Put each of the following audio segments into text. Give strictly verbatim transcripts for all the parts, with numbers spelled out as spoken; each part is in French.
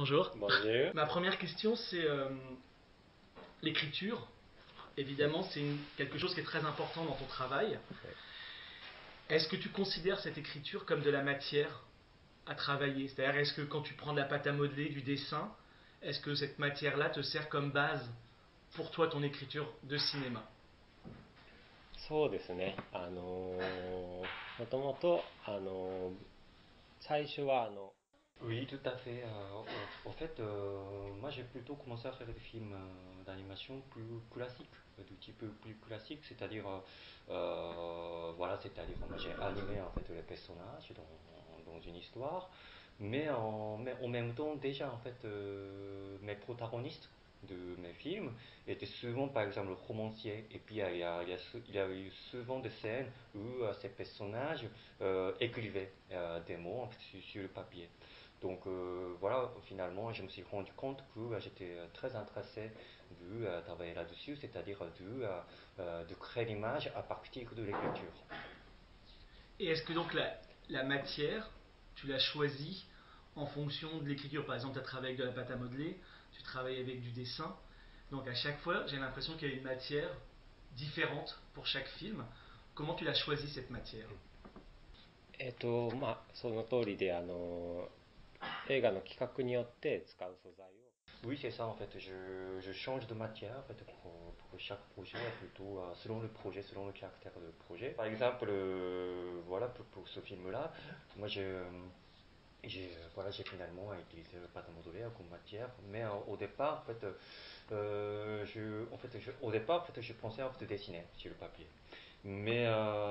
Bonjour. Bonjour. Ma première question, c'est euh, l'écriture. Évidemment, c'est une- quelque chose qui est très important dans ton travail. Est-ce que tu considères cette écriture comme de la matière à travailler? C'est-à-dire, est-ce que quand tu prends de la pâte à modeler, du dessin, est-ce que cette matière-là te sert comme base pour toi, ton écriture de cinéma? そうですね。あのー、もともと、あのー、最初はあの、 Oui, tout à fait. Euh, en, en fait, euh, moi j'ai plutôt commencé à faire des films euh, d'animation plus classiques, euh, du type plus classique, c'est-à-dire, euh, euh, voilà, c'est-à-dire moi j'ai animé en fait les personnages dans, dans une histoire, mais en, mais en même temps déjà en fait euh, mes protagonistes de mes films étaient souvent par exemple romanciers et puis il y a, il y a, il y a sou- il y a eu souvent des scènes où euh, ces personnages euh, écrivaient euh, des mots en fait, sur, sur le papier. Donc euh, voilà, finalement, je me suis rendu compte que euh, j'étais euh, très intéressé de euh, travailler là-dessus, c'est-à-dire de, euh, euh, de créer l'image à partir de l'écriture. Et est-ce que donc la, la matière, tu l'as choisie en fonction de l'écriture? Par exemple, tu as travaillé avec de la pâte à modeler, tu travailles avec du dessin. Donc à chaque fois, j'ai l'impression qu'il y a une matière différente pour chaque film. Comment tu l'as choisi cette matière? えっと、まあ、その通りで、あのー、映画の企画によって使う素材を、 Oui, c'est ça en fait, je, je change de matière en fait, pour, pour chaque projet, plutôt euh, selon le projet, selon le caractère du projet. Par exemple, euh, voilà, pour, pour ce film-là, moi j'ai euh, j'ai euh, voilà, j'ai finalement utilisé le pâte à modeler comme matière, mais euh, au départ, en fait, euh, je, en fait, je, au départ, en fait, je pensais en fait, dessiner sur le papier. Mais,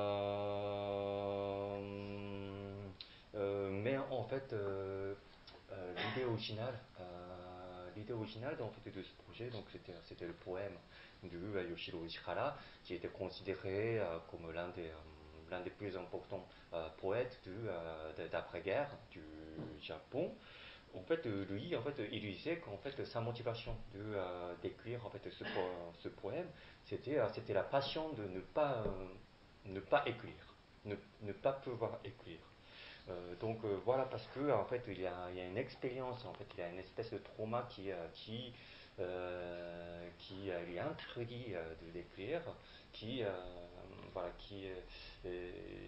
euh, euh, mais en fait, euh, euh, l'idée originale, euh, l'idée originale en fait, de ce projet, donc c'était, c'était le poème de euh, Yoshiro Ishihara, qui était considéré euh, comme l'un des, euh, l'un des plus importants euh, poètes de, euh, de- d'après-guerre du Japon. En fait, euh, lui, en fait, il disait qu'en fait, sa motivation de, euh, d'écrire en fait, ce, po- ce poème, c'était, euh, c'était la passion de ne pas, euh, ne pas écrire, ne, ne pas pouvoir écrire. Euh, donc euh, voilà, parce que en fait, il y a, il y a une expérience, en fait, il y a une espèce de trauma qui, euh, qui, euh, qui euh, lui interdit euh, de l'écrire, qui, euh, voilà, qui, euh,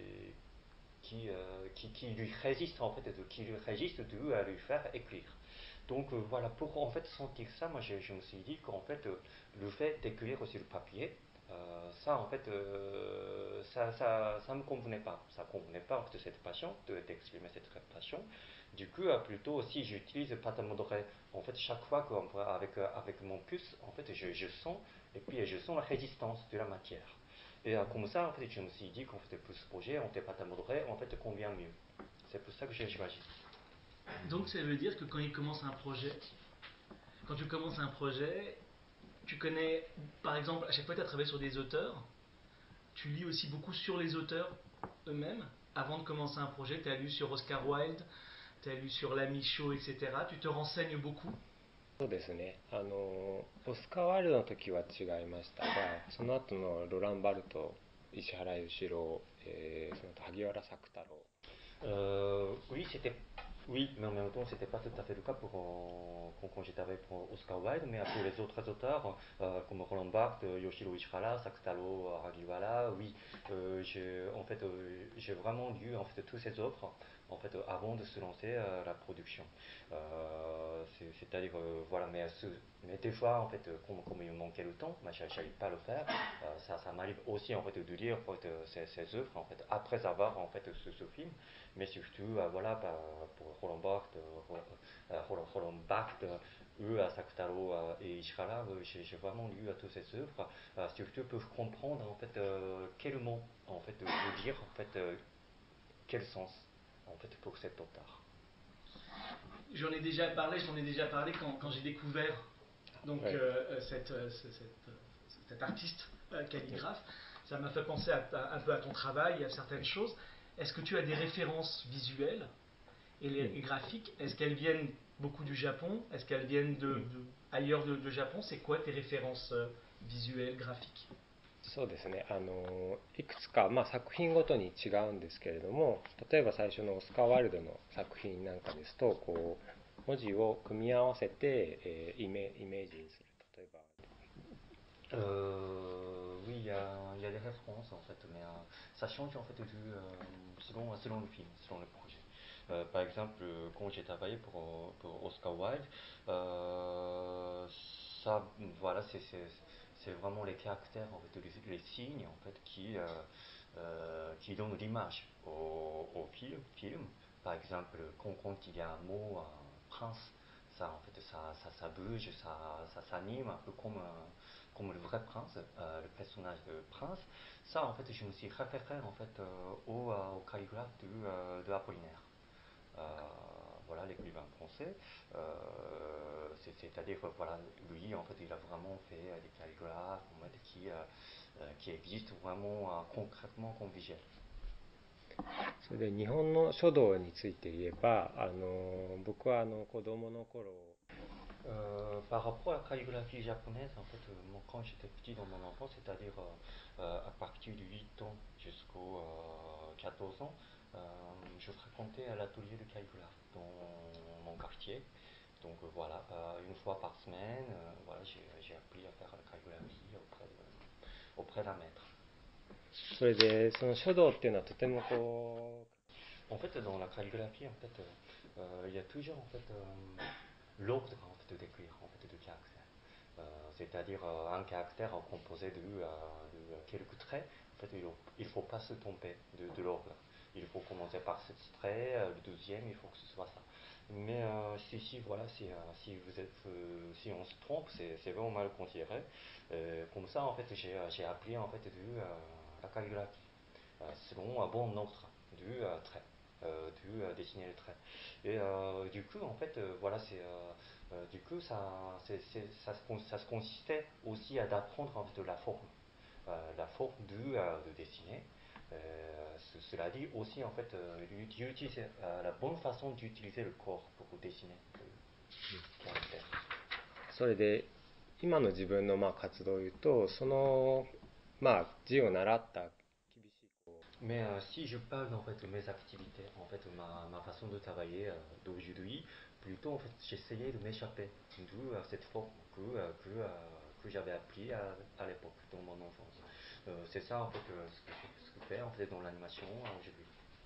qui, euh, qui, qui lui résiste en fait, de, qui lui résiste de euh, lui faire écrire. Donc euh, voilà, pour en fait sentir ça, moi je, je me suis dit qu'en fait euh, le fait d'écrire sur le papier, euh, ça en fait, euh, ça, ça, ça me convenait pas, ça convenait pas en fait, de cette passion, de, d'exprimer cette passion. Du coup, euh, plutôt si j'utilise pâte à modeler, en fait chaque fois qu'avec euh, avec mon puce, en fait je, je sens et puis je sens la résistance de la matière. Et euh, comme ça, en fait, je me suis dit qu'on faisait plus ce projet, on fait pâte à modeler, en fait, convient mieux. C'est pour ça que j'ai choisi. Donc ça veut dire que quand il commence un projet, quand tu commences un projet, tu connais, par exemple, à chaque fois tu as travaillé sur des auteurs, tu lis aussi beaucoup sur les auteurs eux-mêmes. Avant de commencer un projet, tu as lu sur Oscar Wilde, tu as lu sur Lamy Shaw, et cetera. Tu te renseignes beaucoup. そうですね。あのー、オスカー・ワイルドの時は違いましたが、その後のロラン・バルト、石原裕次郎、えーその後萩原作太郎、 Euh, oui, c'était, oui, mais en même temps, c'était pas tout à fait le cas pour, euh, quand, quand j'étais avec pour Oscar Wilde, mais pour les autres auteurs, euh, comme Roland Barthes, euh, Yoshiro Ishihara, Sakutaro euh, Hagiwara, oui, euh, j'ai, en fait, euh, j'ai vraiment lu en fait toutes ces œuvres, en fait, euh, avant de se lancer euh, la production. Euh, c'est, c'est-à-dire, euh, voilà, mais, ce, mais des fois, en fait, euh, comme, comme il me manquait le temps, moi, j'a- j'arrive pas à le faire. Euh, ça, ça m'arrive aussi en fait de lire en fait, euh, ces, ces œuvres en fait après avoir en fait ce, ce film. Mais surtout, euh, voilà, par- pour Roland Barthes, euh, euh, Roland, Roland Barthes, euh, eux, à Sakutaro euh, et Ishihara, euh, j'ai j'ai vraiment lu à toutes ces œuvres, euh, surtout pour comprendre en fait euh, quel mot en fait veut dire en fait euh, quel sens en fait pour cet auteur. J'en ai déjà parlé, j'en ai déjà parlé quand, quand j'ai découvert donc, Ouais. euh, cette, euh, ce- cette, euh, cet artiste euh, calligraphe. Ça m'a fait penser à- à- un peu à ton travail, à certaines choses. Est-ce que tu as des références visuelles et, les, et graphiques? Est-ce qu'elles viennent beaucoup du Japon? Est-ce qu'elles viennent de, de- ailleurs de, de Japon? C'est quoi tes références euh, visuelles, graphiques? そうですね。あのー、いくつか、まあ、作品ごとに違うんですけれども、例えば最初のオスカー・ワイルドの作品なんかですと、こう、 文字を組み合わせて、えーイメイメージにする。例えば Euh, oui, il y a, il y a des références en fait, mais euh, ça change en fait du, euh, selon, selon le film, selon le projet. Euh, par exemple, euh, quand j'ai travaillé pour, pour Oscar Wilde, euh, ça, voilà, c'est, c'est, c'est vraiment les caractères, en fait, les, les signes en fait, qui, euh, euh, qui donnent l'image au, au film, film. Par exemple, quand, quand il y a un mot, un prince, ça, en fait, ça, ça, ça bouge, ça, ça s'anime un peu comme un comme le vrai prince, euh, le personnage de prince. Ça, en fait, je me suis référé en fait euh, au, euh, au calligraphe de, euh, de Apollinaire. Euh, voilà, l'écrivain français. Euh, c'est, c'est-à-dire, voilà, lui, en fait, il a vraiment fait euh, des calligraphes en fait, qui, euh, euh, qui existent vraiment euh, concrètement comme visuel. それで日本の書道について言えば、あの僕はあの子供の頃 Euh, par rapport à la calligraphie japonaise, en fait, euh, moi, quand j'étais petit dans mon enfance, c'est-à-dire euh, euh, à partir de huit ans jusqu'aux euh, quatorze ans, euh, je fréquentais à l'atelier de calligraphe dans mon quartier. Donc euh, voilà, euh, une fois par semaine, euh, voilà, j'ai, j'ai appris à faire la calligraphie auprès, de, auprès d'un maître. それでその書道っていうのはとてもこ En fait, dans la calligraphie, en fait, euh, euh, il y a toujours en fait euh, l'ordre en fait, d'écrire en fait, de caractères. Euh, c'est-à-dire euh, un caractère composé de, euh, de quelques traits. En fait, il ne faut pas se tromper de, de l'ordre. Il faut commencer par ce trait, euh, le deuxième, il faut que ce soit ça. Mais euh, si, si, voilà, si, euh, si, vous êtes, euh, si on se trompe, c'est, c'est vraiment mal considéré. Euh, comme ça, en fait, j'ai, j'ai appris en fait, de, euh, la calligraphie euh, selon un bon ordre du euh, trait. Euh, du euh, dessiner le trait. Et euh, du coup, en fait, euh, voilà, c'est euh, euh, du coup, ça, c'est, c'est, ça, se, ça se consistait aussi à d'apprendre en fait, la forme, euh, la forme du, euh, de dessiner. Euh, ce, cela dit aussi en fait, euh, d'utiliser euh, la bonne façon d'utiliser le corps pour dessiner le caractère. それで今の自分のまあ活動を言うと、そのまあ字を習った厳しいこう Mais euh, si je parle en fait de mes activités, en fait ma, ma façon de travailler euh, d'aujourd'hui, plutôt en fait j'essayais de m'échapper de euh, cette forme que, euh, que, euh, que j'avais appris à, à l'époque dans mon enfance. Euh, c'est ça en fait euh, ce, que je, ce que je fais en fait dans l'animation euh, aujourd'hui.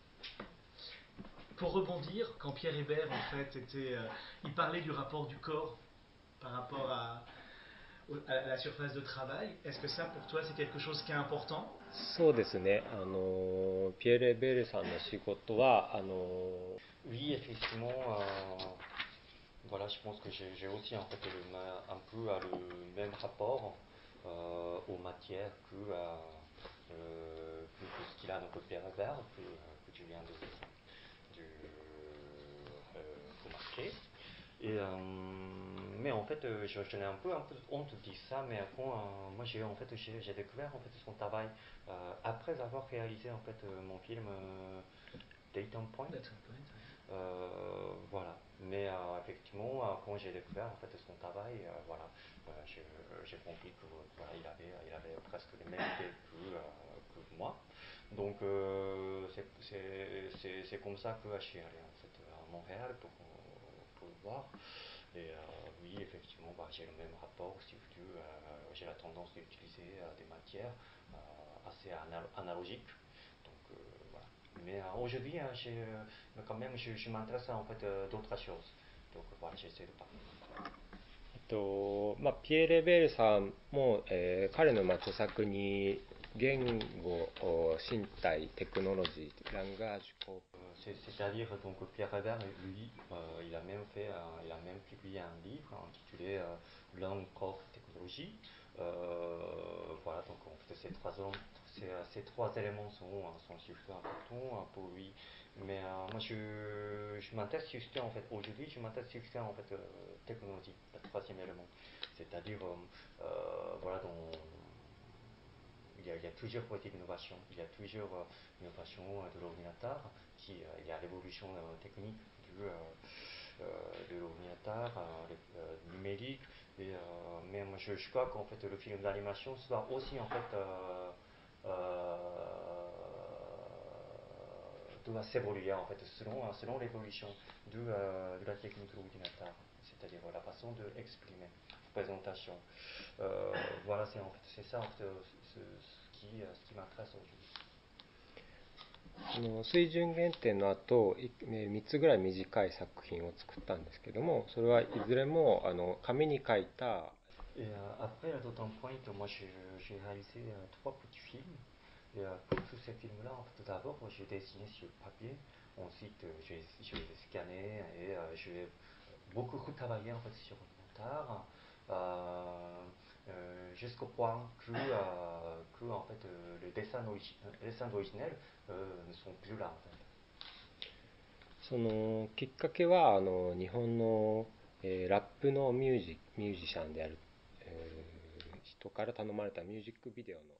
Pour rebondir, quand Pierre Hébert en fait était, euh, il parlait du rapport du corps par rapport à, à la surface de travail, est-ce que ça pour toi c'est quelque chose qui est important? そうですね、あのピエール・エベールさんの仕事はあの Oui, effectivement, euh, voilà, je pense que j'ai, j'ai aussi en fait le, un peu euh, le même rapport euh, aux matières que, euh, euh, que, que ce qu'il a dans le Pierre Hébert, que, que tu viens de, de euh, remarquer. Et, euh, mais en fait, euh, je, je n'ai un peu, un peu honte de dire ça, mais quand euh, moi j'ai en fait j'ai, j'ai découvert en fait son travail euh, après avoir réalisé en fait euh, mon film euh, Dayton Point. Dayton Point, oui. Euh, voilà. Mais euh, effectivement, euh, quand j'ai découvert en fait son travail, euh, voilà, euh, je, j'ai compris que voilà, il avait, il avait presque les mêmes idées que, euh, que moi. Donc euh, c'est, c'est, c'est, c'est comme ça que je suis allé en fait à Montréal pour, pour le voir. Et euh, oui, effectivement, bah, j'ai le même rapport, surtout euh, j'ai la tendance d'utiliser euh, des matières euh, assez anal- analogiques. Donc euh, voilà. Mais euh, aujourd'hui, hein, j'ai, euh, mais quand même, je, je m'intéresse à en fait euh, d'autres choses. Donc voilà, j'essaie de parler. えっとまあ、ピエール・エベールさんも、えー彼のまあ著作に言語、身体、テクノロジー、ランガージ、コープ Euh, c'est, c'est-à-dire donc Pierre Hébert, lui, euh, il a même fait, un- il a même publié un livre intitulé euh, Langue, corps, technologie. Euh, voilà, donc en fait ces trois, ces, ces trois éléments sont, sont surtout importants pour lui. Mais euh, moi je, je m'intéresse surtout en fait aujourd'hui, je m'intéresse surtout en fait euh, technologie, le troisième élément. C'est-à-dire euh, euh, voilà dans il y, a, il y a toujours de l'innovation, il y a toujours euh, l'innovation euh, de l'ordinateur, qui, euh, il y a l'évolution euh, technique du, euh, euh, de l'ordinateur, euh, le, numérique, et, euh, mais moi je, je crois qu'en fait le film d'animation soit aussi en fait euh, euh, doit s'évoluer en fait selon, selon l'évolution de, euh, de la technique de l'ordinateur, c'est-à-dire la façon d'exprimer, présentation. Euh, voilà, c'est en fait, c'est ça en fait, ce, ce qui, ce qui m'intéresse aujourd'hui. あの水準原点の後、いねみっつぐらい短い作品を作ったんですけども、それはいずれもあの紙に書いた。 Et euh, après, à d'autant point, moi j'ai réalisé euh, trois petits films. Et euh, pour tous ces films-là, en fait, tout d'abord, j'ai dessiné sur papier. Ensuite, euh, j'ai les scanné et euh, j'ai beaucoup retravaillé en fait sur l'ordinateur. Euh, euh, jusqu'au point que, euh, que en fait, euh, les dessins, origi les dessins originels euh, ne sont plus là en fait. そのきっかけはあの日本の、えーラップのミュージミュージシャンである、えー人から頼まれたミュージックビデオの。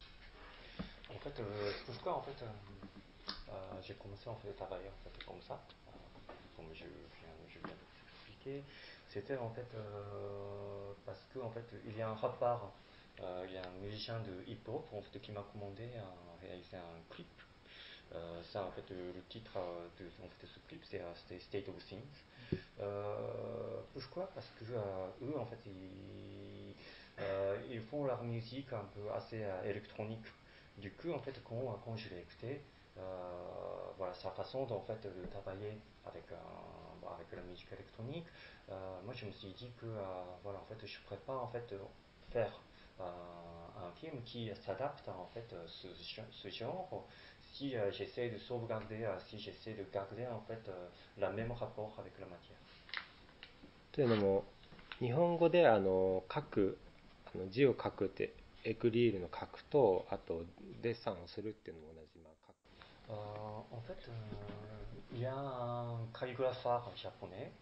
En fait, euh, c'est pourquoi en fait, euh, euh, j'ai commencé en fait, à travailler en fait, comme ça, euh, comme je viens, je viens de vous expliquer. C'était en fait euh, parce que en fait, il y a un rappeur, euh, il y a un musicien de hip-hop en fait, qui m'a commandé à réaliser un clip. Euh, ça en fait, le titre euh, de, en fait, de ce clip, c'est euh, State of Things. Euh, pourquoi? Parce que euh, eux en fait, ils, euh, ils font leur musique un peu assez euh, électronique. Du coup, en fait, quand, quand je l'ai écouté, euh, voilà, sa façon en fait, de travailler avec, euh, avec la musique électronique, euh, moi je me suis dit que euh, voilà, en fait, je ne pourrais pas en fait, faire euh, un film qui s'adapte à en fait, ce, ce genre si euh, j'essaie de sauvegarder, euh, si j'essaie de garder en fait, euh, le même rapport avec la matière. というのも日本語であの書くあの字を書くってエクリールの書くとあとデッサンをするっていうのも同じ、まあ、書く。 Euh, en fait, euh, il y a un calligrapheur japonais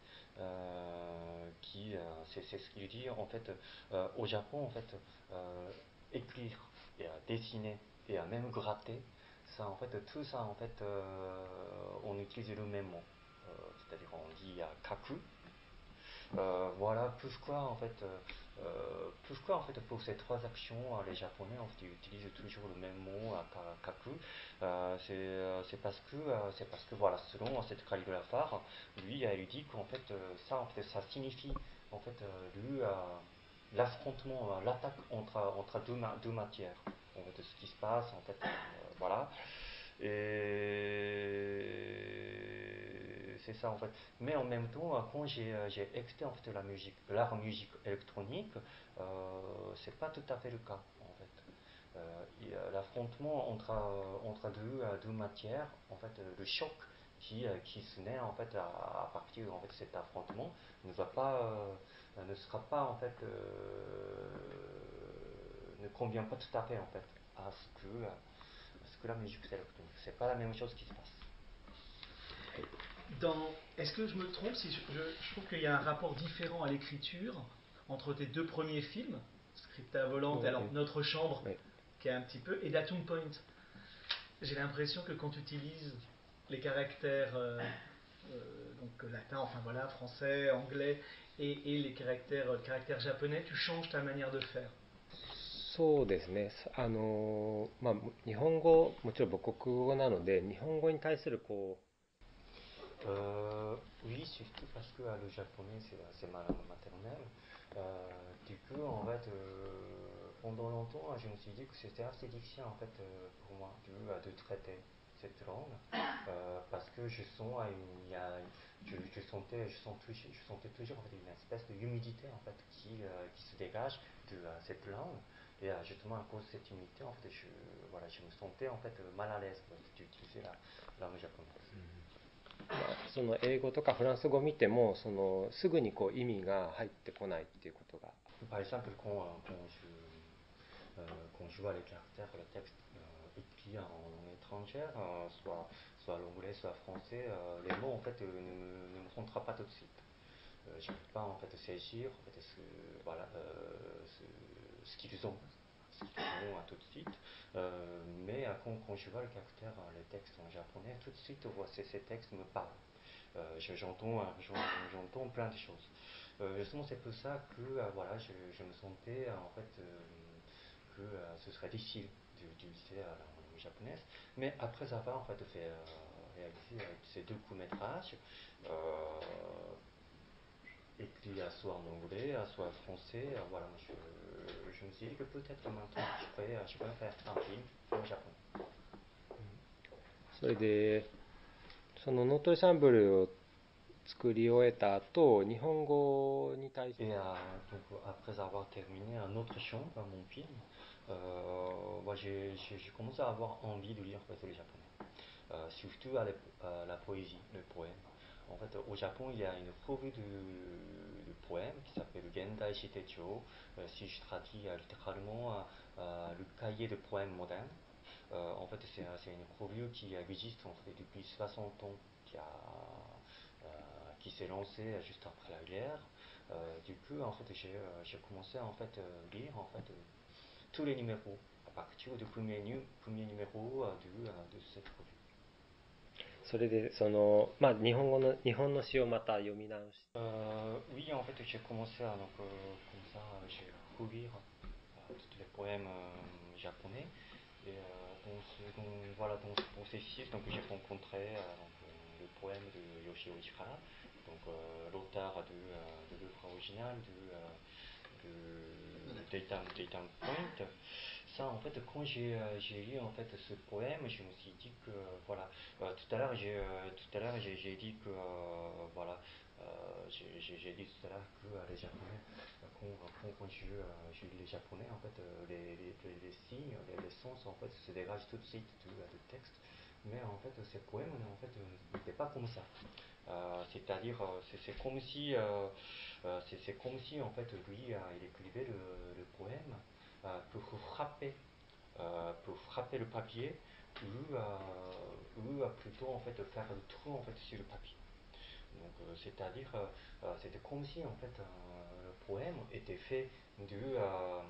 euh, qui, euh, c'est, c'est ce qu'il dit en fait. Euh, au Japon, en fait, euh, écrire et euh, dessiner et euh, même gratter, ça, en fait, tout ça, en fait, euh, on utilise le même mot. Euh, c'est-à-dire, on dit euh, kaku. Euh, voilà pourquoi en fait, euh, pourquoi en fait pour ces trois actions les Japonais en fait, ils utilisent toujours le même mot kaku. Euh, c'est, euh, c'est parce que euh, c'est parce que voilà selon cette calligraphare, lui il dit qu'en fait euh, ça en fait ça signifie en fait euh, le, euh, l'affrontement, euh, l'attaque entre entre deux, ma deux matières. En fait ce qui se passe en fait euh, voilà. Et c'est ça en fait. Mais en même temps, quand j'ai, j'ai écouté en fait la musique, l'art musique électronique, euh, c'est pas tout à fait le cas en fait. Euh, l'affrontement entre, entre deux, deux matières, en fait, le choc qui, qui se naît en fait à, à partir en fait, de cet affrontement ne va pas, euh, ne sera pas en fait, euh, ne convient pas tout à fait en fait à ce que que la musique électronique. C'est pas la même chose qui se passe. Dans, est-ce que je me trompe si je, je, je trouve qu'il y a un rapport différent à l'écriture entre tes deux premiers films, Scripta Volante, oui, alors oui. Notre Chambre, oui. Qui est un petit peu, et Datum Point. J'ai l'impression que quand tu utilises les caractères euh, euh, donc latins, enfin voilà, français, anglais, et, et les caractères, euh, caractères japonais, tu changes ta manière de faire. そうですね。あのまあ日本語もちろん母国語なので日本語に対するこう。 Euh, oui, surtout parce que euh, le japonais c'est, c'est ma langue maternelle. Euh, du coup, en fait, euh, pendant longtemps, je me suis dit que c'était assez difficile en fait euh, pour moi de, de traiter cette langue euh, parce que je sens, il y a, je, je sentais, je, sens, je sentais toujours en fait, une espèce de humidité en fait qui, euh, qui se dégage de uh, cette langue. Et uh, justement à cause de cette humidité, en fait, je, voilà, je me sentais en fait mal à l'aise d'utiliser la langue japonaise. Mm-hmm. その英語とかフランス語を見てもそのすぐにこう意味が入ってこないっていうことが。 Par exemple, quand, quand, je, euh, quand je vois les caractères, le texte euh, écrit en langue étrangère, euh, soit, soit l'anglais, soit le français, euh, les mots en fait euh, ne, me, ne me rentrent pas tout de suite. Euh, je ne peux pas en fait saisir en fait, ce, voilà, euh, ce, ce qu'ils ont. Ce qu'ils ont tout de suite, euh, mais euh, quand, quand je vois le caractère, les textes en japonais, tout de suite ces, ces textes me parlent. Euh, j'entends, j'entends plein de choses. Euh, justement, c'est pour ça que euh, voilà, je, je me sentais euh, en fait euh, que euh, ce serait difficile d'utiliser la langue japonaise. Mais après avoir en fait fait euh, réalisé euh, ces deux courts-métrages, euh, écrits à soit en anglais, à soit en français. Euh, voilà, moi, je, je me suis dit que peut-être maintenant je pourrais, je pourrais faire un film en japonais. それでそのノートルシャンブルを作り終えた後、日本語に対して Et euh, donc, après avoir terminé un autre champ dans mon film, euh, moi, j'ai, j'ai, j'ai commencé à avoir envie de lire en fait, le japonais. Euh, surtout à la, à la poésie, le poème. En fait, au Japon, il y a une revue de, de poèmes qui s'appelle Gendai Shitecho. Euh, si je traduis euh, littéralement euh, le cahier de poèmes modernes. Euh, en fait, c'est, c'est une revue qui existe en fait, depuis soixante ans, qui, a, euh, qui s'est lancée juste après la guerre. Euh, du coup, en fait, j'ai, euh, j'ai commencé à en fait, euh, lire en fait, euh, tous les numéros à partir du premier, nu- premier numéro euh, de, euh, de cette revue. それでその、まあ、日本語の日本の詩をまた読み直し Euh, oui, en fait, j'ai commencé à, donc, euh, comme ça, j'ai relire euh, tous les poèmes euh, japonais. Et euh, dans, ce, dans, voilà, dans ce processus, donc, j'ai rencontré euh, donc, euh, le poème de Yoshio Ishihara, donc euh, l'auteur de, euh, de l'œuvre originale de, euh, de Daytime, Daytime Point. Ça, en fait, quand j'ai, euh, j'ai lu en fait ce poème, je me suis dit que euh, voilà, euh, tout à l'heure j'ai, euh, tout à l'heure j'ai, j'ai dit que euh, voilà, euh, j'ai, j'ai, j'ai dit tout à l'heure que euh, les Japonais, euh, quand, quand, quand je, euh, je lis les Japonais, en fait, euh, les, les, les, les signes, les, les sens, en fait, se dégagent tout de suite du, du texte. Mais en fait, ces poèmes, en fait, euh, n'étaient pas comme ça. Euh, c'est-à-dire, euh, c'est, c'est comme si, euh, euh, c'est, c'est comme si en fait, lui, euh, il écrivait le, le poème euh, pour frapper, euh, pour frapper le papier, ou, euh, ou euh, plutôt en fait faire le trou en fait sur le papier. Donc, euh, c'est-à-dire, euh, euh, c'était comme si en fait euh, le poème était fait de, euh,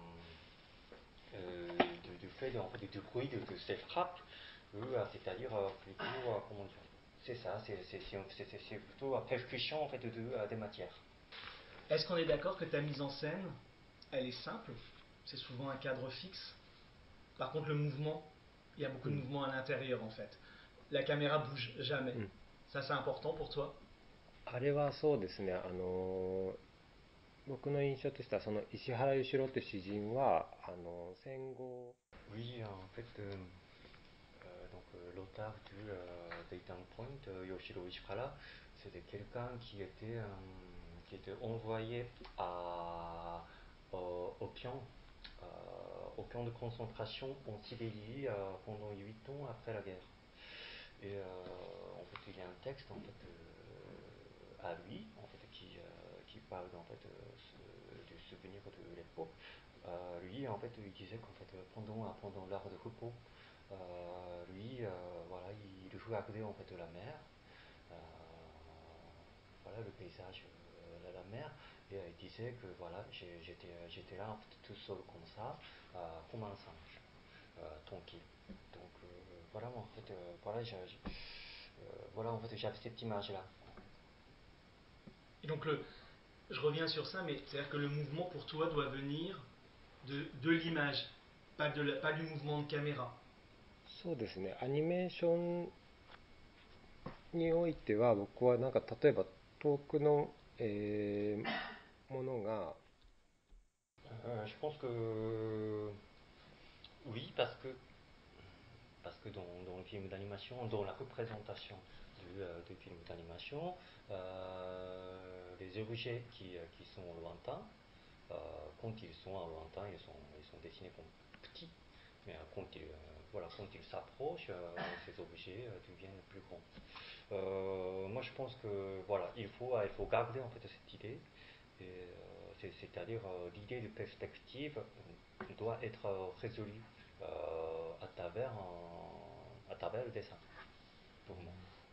euh, de, de fait de, en fait, de bruit de, de ces frappes, ou euh, c'est-à-dire euh, plutôt euh, comment dire. C'est ça, c'est, c'est, c'est, c'est, c'est plutôt la percussion en fait de, de, des matières. Est-ce qu'on est d'accord que ta mise en scène, elle est simple, c'est souvent un cadre fixe. Par contre, le mouvement, il y a beaucoup de mouvement à l'intérieur en fait. La caméra bouge jamais. Mm. Ça, c'est important pour toi? あれはそうですね、あの僕の印象としてはその石原裕次郎という詩人はあの戦後 Oui, en fait, euh, euh, donc euh, l'auteur du euh, Daytime Point, euh, Yoshiro Ishihara, c'était quelqu'un qui était, euh, qui était envoyé à, au, au camp, euh, au camp de concentration en Sibérie euh, pendant huit ans après la guerre. Et euh, en fait, il y a un texte en fait, euh, à lui en fait, qui, euh, qui parle en fait, euh, ce- du souvenir de l'époque. Euh, lui, en fait, il disait qu'en fait, pendant, pendant l'heure de repos, euh, lui, euh, voilà, il regardait en fait la mer, euh, voilà le paysage, euh, la, la mer, et euh, il disait que voilà, j'ai- j'étais, j'étais là en fait, tout seul comme ça, euh, comme un singe, euh, tranquille. Donc euh, voilà, en fait, euh, voilà, j'ai, j'ai- euh, voilà, en fait, j'avais cette image-là. Et donc, le, je reviens sur ça, mais c'est-à-dire que le mouvement pour toi doit venir de, de l'image, pas, de la- pas du mouvement de caméra. そうですね、アニメーションにおいては僕はなんか例えば遠くの、えーものが Euh, je pense que oui, parce que parce que dans, dans le film d'animation, dans la représentation du, euh, du film d'animation, euh, les objets qui, euh, qui sont lointains, euh, quand ils sont lointains, ils sont, ils sont dessinés comme petits, mais euh, quand ils, euh, voilà, quand ils s'approchent, euh, ces objets euh, deviennent plus grands. Euh, moi, je pense que voilà, il faut, il faut garder en fait cette idée. Et, euh, c'est, c'est-à-dire euh, l'idée de perspective doit être euh, résolue euh, à, travers, un- à travers le dessin, pour moi.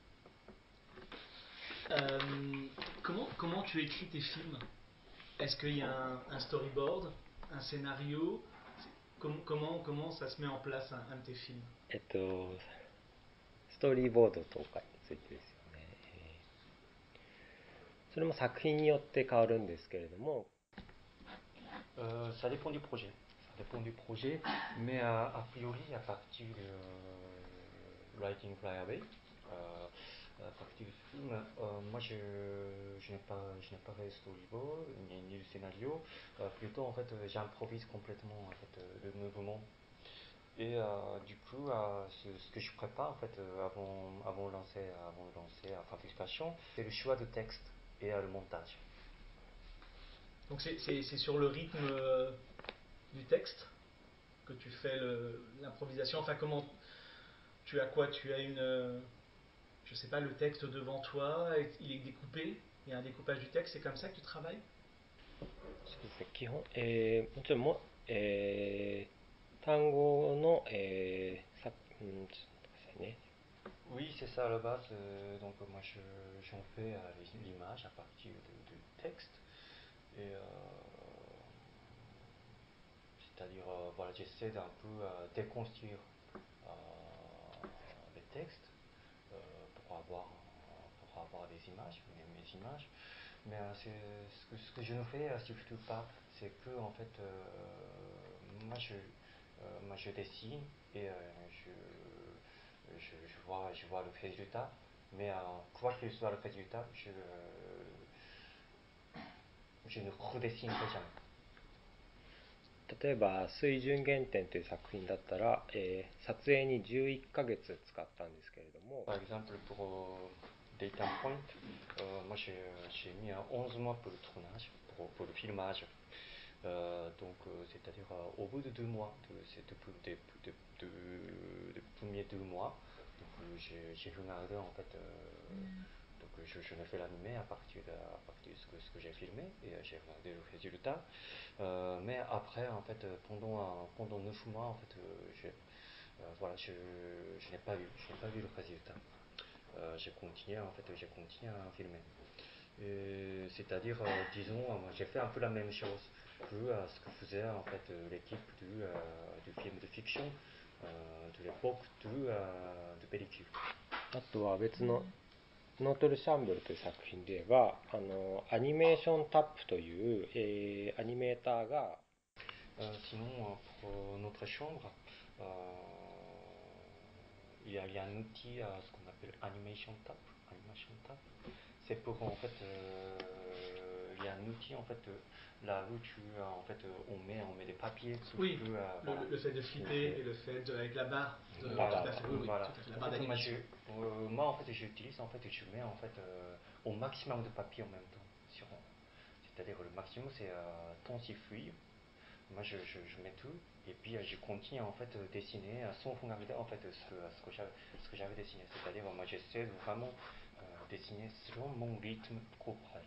Euh, comment, comment tu écris tes films? Est-ce qu'il y a un, un storyboard, un scénario? Com- comment, comment ça se met en place un, un de tes films? えっとストーリーボードとかについてですよね、えーそれも作品によって変わるんですけれども Euh, ça dépend du projet. Ça dépend du projet, mais euh, a priori, à partir de euh, Writing Fly Away, Euh, euh, partie du film, euh, moi je, je n'ai pas, je n'ai pas fait le storyboard ni, ni le scénario. Euh, plutôt en fait, euh, j'improvise complètement en fait euh, le mouvement. Et euh, du coup, euh, ce, ce que je prépare en fait euh, avant, avant de lancer, avant de lancer la fabrication, c'est le choix de texte et euh, le montage. Donc c'est, c'est, c'est sur le rythme euh, du texte que tu fais le- l'improvisation. Enfin, comment tu as quoi? Tu as une, euh, je sais pas, le texte devant toi, il est découpé. Il y a un découpage du texte. C'est comme ça que tu travailles? そうですね、基本、えーもちろんも、えー単語の、えーさうん、ちょっと待ってくださいね。 Oui, c'est ça à la base. euh, donc moi je, j'en fais euh, les- l'image à partir de- du texte. Et euh, c'est-à-dire, euh, voilà, j'essaie d'un peu euh, déconstruire euh, les textes euh, pour avoir, pour avoir des images, mes, mes images. Mais euh, c'est, ce, que, ce que je ne fais euh, surtout pas, c'est que en fait, euh, moi, je, euh, moi je dessine et euh, je, je, je vois, je vois le résultat. Mais euh, quoi qu'il soit le résultat, je, je ne redessinerai jamais. 例えば水準原点という作品だったら、えー撮影にじゅういっかげつ使ったんですけれども、 Par exemple, pour euh, Data Point, euh, moi j'ai, j'ai mis un onze mois pour le tournage, pour, pour le filmage. Euh, donc, euh, c'est-à-dire euh, au bout de deux mois, de, c'est de, de, de, de, de premiers deux mois, donc euh, j'ai, j'ai regardé en fait, euh, donc je, je me fais l'animé à partir de, à partir de ce que, ce que j'ai filmé et euh, j'ai regardé le résultat. Euh, mais après, en fait, euh, pendant, un- pendant neuf mois, en fait, euh, j'ai, euh, voilà, je, je n'ai pas vu, je n'ai pas vu le résultat. Euh, j'ai continué, en fait, j'ai continué à filmer. Et c'est-à-dire, euh, disons, euh, moi, j'ai fait un peu la même chose que euh, ce que faisait en fait euh, l'équipe du, euh, du film de fiction euh, de l'époque de, euh, de Pellicule. あとは別のノートルシャンブルという作品で言えば、あのアニメーションタップという、えーアニメーターが Euh, sinon, euh, pour notre chambre, euh, il, y a, il y a un outil, euh, ce qu'on appelle Animation Tap. Animation Tap. C'est pour en fait, euh, il y a un outil en fait, euh, là où tu, euh, en fait, euh, on met, on met des papiers. Oui, que, euh, le, voilà. le fait de flipper et le fait de, avec la barre. De, Voilà, tout à fait, oui, oui, voilà. tout à fait, la En barre fait, moi, je, d'animation. euh, moi, en fait, j'utilise, en fait, je mets en fait euh, au maximum de papier en même temps. Sur, c'est-à-dire le maximum, c'est euh, ton sifflet. Moi, je, je, je mets tout et puis euh, je continue en fait euh, dessiner euh, sans regarder en fait ce que, ce que j'avais, ce que j'avais dessiné. C'est-à-dire, moi, j'essaie de vraiment euh, dessiner selon mon rythme corporel.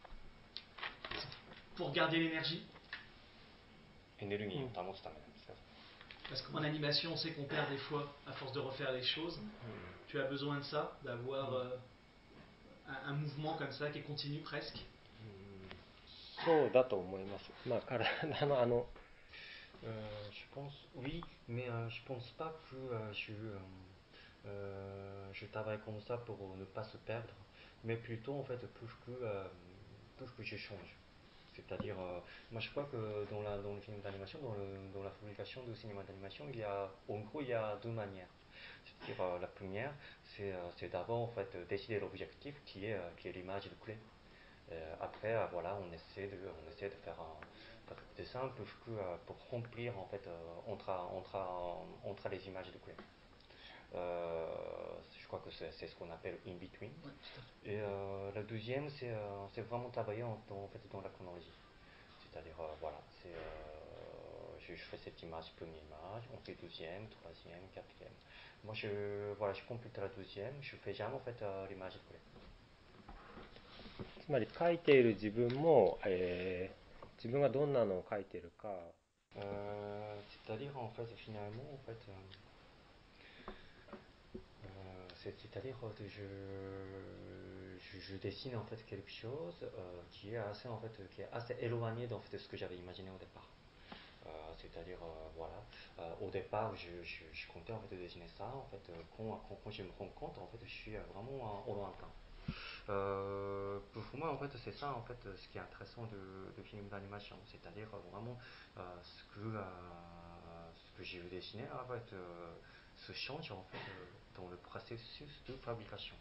Pour garder l'énergie, Énergie, Mm. notamment, c'est un même. parce qu'en animation, on sait qu'on perd des fois à force de refaire les choses. Tu as besoin de ça, d'avoir euh, un, un mouvement comme ça qui est continu presque. そうだと思います。まあ体のあの Euh, je pense, oui, mais euh, je pense pas que euh, je, euh, euh, je travaille comme ça pour ne pas se perdre, mais plutôt en fait pour que, euh, pour que je change. C'est-à-dire, euh, moi je crois que dans, la, dans le film d'animation, dans, le, dans la fabrication de cinéma d'animation, il y a, en gros, il y a deux manières. C'est-à-dire, euh, la première, c'est, euh, c'est d'abord en fait décider l'objectif qui est, euh, qui est l'image de clé. Euh, après, euh, voilà, on essaie de, on essaie de faire un, un truc de simple que, euh, pour remplir en fait euh, entre, entre, entre les images de clé. Euh, je crois que c'est, c'est ce qu'on appelle in between. Ouais, Et euh, la deuxième, c'est, euh, c'est vraiment travailler en, dans, en fait, dans la chronologie. C'est-à-dire, euh, voilà, c'est, euh, je, je fais cette image, première image, on fait deuxième, troisième, quatrième. Moi, je, voilà, je complète la deuxième, je fais jamais en fait euh, l'image de clé. つまり書いている自分も、えー自分がどんなのを書いているか Euh, c'est-à-dire, en fait, finalement, en fait, euh, euh, c'est, c'est-à-dire que je, je, je dessine en fait quelque chose euh, qui est assez, en fait, qui est assez éloigné d'en fait, de ce que j'avais imaginé au départ. Euh, c'est-à-dire, euh, voilà, euh, au départ, je, je, je comptais en fait dessiner ça. En fait, euh, quand, quand, quand je me rends compte, en fait, je suis euh, vraiment euh, au lointain. Euh, pour moi, en fait, c'est ça, en fait, ce qui est intéressant de, de films d'animation, c'est-à-dire euh, vraiment euh, ce que euh, ce que j'ai vu dessiner, en fait, euh, se change en fait euh, dans le processus de fabrication.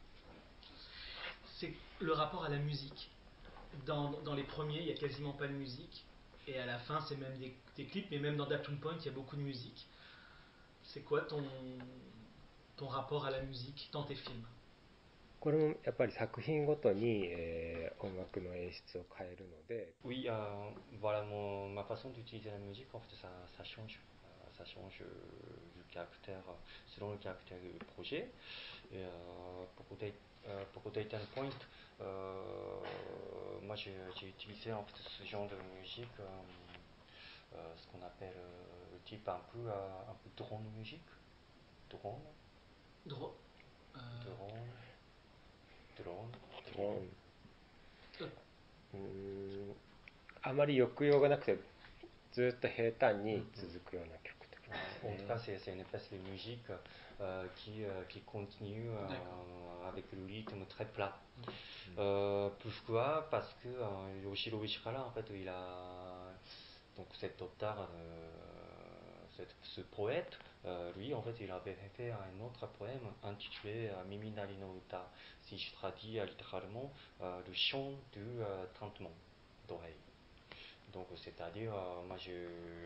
C'est le rapport à la musique. Dans, dans les premiers, il n'y a quasiment pas de musique. Et à la fin, c'est même des, des clips, mais même dans Datum Point, il y a beaucoup de musique. C'est quoi ton, ton rapport à la musique dans tes films? これもやっぱり作品ごとに、えー音楽の演出を変えるので、 Oui, euh, voilà mon, ma façon d'utiliser la musique, en fait, ça, ça change. Euh, ça change euh, du caractère, euh, selon le caractère du projet. Et euh, pour, Date- euh, pour Date and Point, euh, moi j'ai j'ai utilisé en fait ce genre de musique, euh, euh, ce qu'on appelle euh, le type un peu, euh, un peu drone musique. Drone, Dro- euh, drone, drone, う drone. んうーんあまり抑揚がなくてずっと平坦に続くような曲とかです En ね。 tout cas, c'est c'est une espèce de musique euh, qui, euh, qui continue euh, D'accord. avec le rythme très plat. Euh, pourquoi? Parce que euh, Yoshiro Ishihara, en fait, il a donc cet auteur, euh, cet- ce poète, euh, lui, en fait, il avait fait un autre poème intitulé euh, Mimi Nari no Uta, si je traduis euh, littéralement euh, le chant du euh, tintement d'oreille. Donc, c'est-à-dire, euh, moi, je,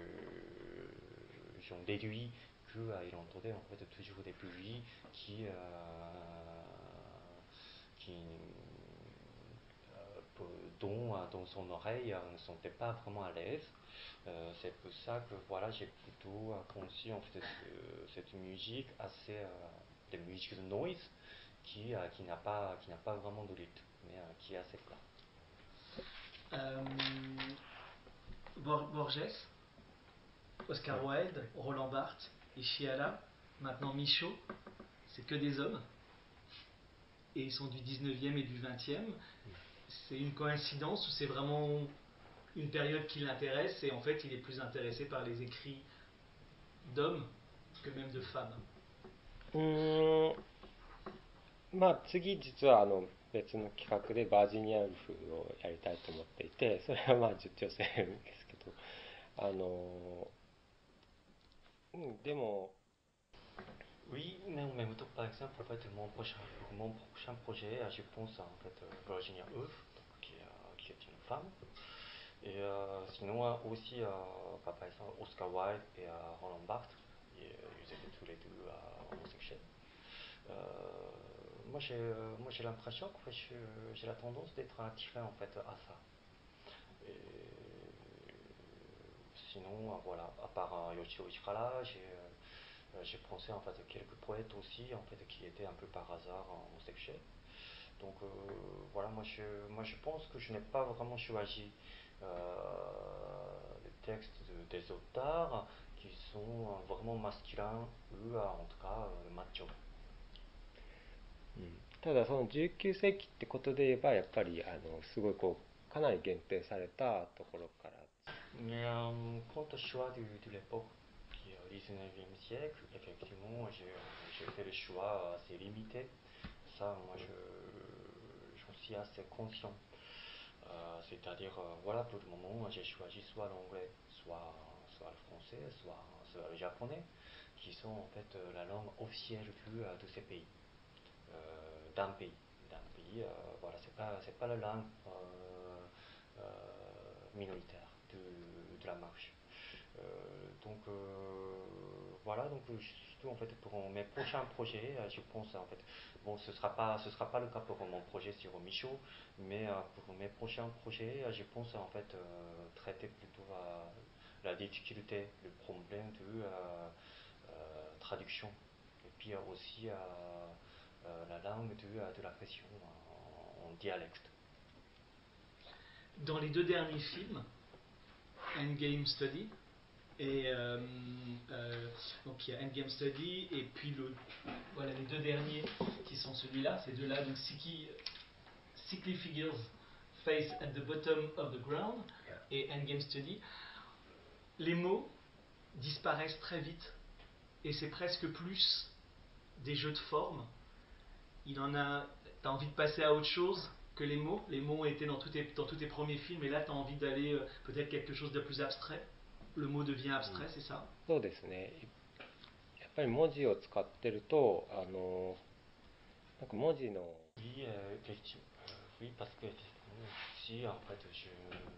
j'en déduis qu'il euh, entendait en fait toujours des bruits qui, euh, qui euh, peu- dont, euh, dont son oreille euh, ne sentait pas vraiment à l'aise. Euh, c'est pour ça que voilà, j'ai plutôt euh, conçu en fait ce- cette musique assez, euh, des musiques de noise qui, euh, qui n'a pas, qui n'a pas vraiment de rythme, mais euh, qui est assez plat. Euh, Bor- Borges, Oscar Wilde, Roland Barthes, Ishiara, maintenant Michaud, c'est que des hommes. Et ils sont du dix-neuvième et du vingtième. C'est une coïncidence ou c'est vraiment une période qui l'intéresse et en fait il est plus intéressé par les écrits d'hommes que même de femmes? うーんまあ次実はあの別の企画でバージニアウルフをやりたいと思っていて、それはまあ女性ですけど、あのうんでも Oui, mais en même temps, par exemple, en fait, mon prochain, mon prochain projet, euh, je pense en fait euh, Virginia Woolf, donc, qui, est, euh, qui est une femme. Et euh, sinon euh, aussi, euh, bah, par exemple, Oscar Wilde et euh, Roland Barthes, et, euh, ils étaient tous les deux euh, homosexuels. Euh, moi, j'ai, euh, moi, j'ai l'impression que je- j'ai la tendance d'être attiré en fait à ça. Et sinon, euh, voilà, à part euh, Yoshiro Ishihara, j'ai euh, j'ai pensé en fait à quelques poètes aussi en fait qui étaient un peu par hasard homosexuels. Donc euh, voilà, moi je, moi je pense que je n'ai pas vraiment choisi euh, les textes de- des auteurs qui sont vraiment masculins ou euh, en tout cas euh, macho. うんただそのじゅうきゅう世紀ってことで言えばやっぱりあのすごいこうかなり限定されたところから Mais euh, quant au choix de, de l'époque, qui est au dix-neuvième siècle, effectivement, j'ai j'ai fait le choix assez limité. Ça, moi, je, j'en suis assez conscient. Euh, c'est-à-dire, euh, voilà, pour le moment, j'ai choisi soit l'anglais, soit, soit le français, soit, soit le japonais, qui sont en fait euh, la langue officielle de, euh, de ces pays, euh, d'un pays. D'un pays, euh, voilà, c'est pas, c'est pas la langue euh, euh, minoritaire de, de la marche. Euh, donc euh, voilà, donc euh, surtout en fait pour mes prochains projets, euh, je pense en fait, bon ce sera pas ce sera pas le cas pour mon projet sur Michaud, mais euh, pour mes prochains projets, euh, je pense en fait euh, traiter plutôt euh, la difficulté, le problème de euh, euh, traduction, et puis euh, aussi euh, euh, la langue de, euh, de la pression en, en dialecte. Dans les deux derniers films, Endgame Study, et euh, euh, donc il y a Endgame Study et puis le, voilà les deux derniers qui sont celui-là, ces deux-là, donc Sickly, Sickly Figures Face at the Bottom of the Ground et Endgame Study, les mots disparaissent très vite et c'est presque plus des jeux de forme. Il en a, t'as envie de passer à autre chose que les mots. Les mots ont été dans tous tes, dans tous tes premiers films et là t'as envie d'aller euh, peut-être quelque chose de plus abstrait. Le mot devient abstrait, c'est ça? そうですね。やっぱり文字を使ってると、あのなんか文字の Oui, euh, effectivement. Euh, oui, parce que effectivement, si en fait je,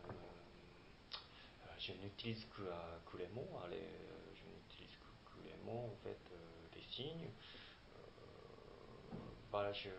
euh, je n'utilise que, euh, que les mots, allez, euh, je n'utilise que, que les mots en fait, euh, des signes, euh, voilà, je,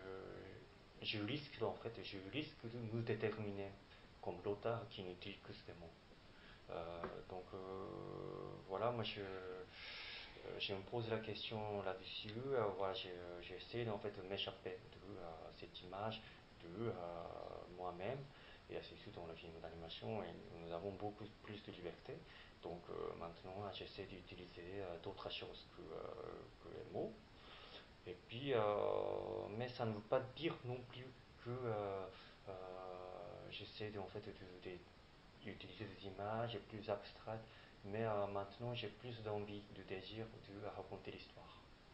je risque en fait, je risque de me déterminer comme l'auteur qui n'utilise que ces mots. Euh, donc euh, voilà, moi je, euh, je me pose la question là-dessus. Euh, voilà, je- j'essaie en fait de m'échapper de euh, cette image de euh, moi-même. Et c'est surtout dans le film d'animation, et nous avons beaucoup plus de liberté. Donc euh, maintenant, j'essaie d'utiliser euh, d'autres choses que, euh, que les mots. Et puis, euh, mais ça ne veut pas dire non plus que euh, euh, j'essaie de, en fait de, de, d'utiliser des images plus abstraites, mais euh, maintenant j'ai plus d'envie, de désir de raconter l'histoire.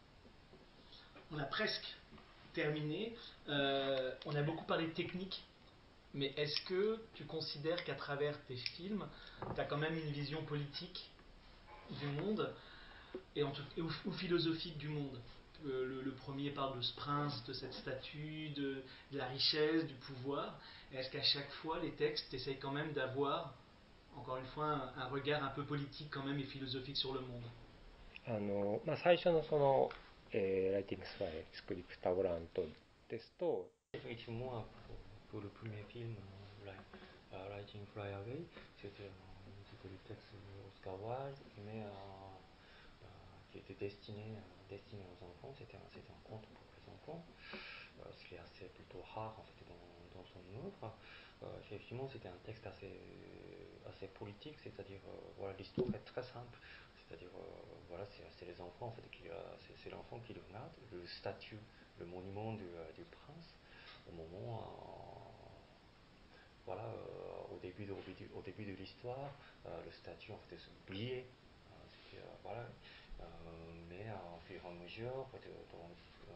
On a presque terminé. Euh, on a beaucoup parlé de technique, mais est-ce que tu considères qu'à travers tes films, tu as quand même une vision politique du monde et en tout, ou, ou philosophique du monde? Euh, le, le premier parle de ce prince, de cette statue, de, de la richesse, du pouvoir. Et est-ce qu'à chaque fois, les textes essayent quand même d'avoir, encore une fois, un, un regard un peu politique quand même et philosophique sur le monde? あの、まあ、最初のその、えーライティングスファイスクリプタブラントですと、 Effectivement, pour, pour le premier film, euh, euh, Writing Fly Away, c'était, euh, c'était le texte d'Oscar Wilde, mais euh, euh, qui était destiné, euh, destiné aux enfants. C'était un, c'était un conte pour les enfants, euh, ce qui est assez plutôt rare en fait dans, dans son œuvre. Euh, effectivement, c'était un texte assez, assez politique, c'est-à-dire euh, voilà, l'histoire est très simple. C'est-à-dire, euh, voilà, c'est, c'est les enfants en fait, qui, euh, c'est, c'est l'enfant qui le regarde, le statut, le monument du, euh, du prince, au moment, euh, voilà, euh, au, début de, au début de l'histoire, euh, le statut en fait est oublié, euh, c'était, euh, voilà, euh, mais euh, au fur et à mesure, en fait, dans,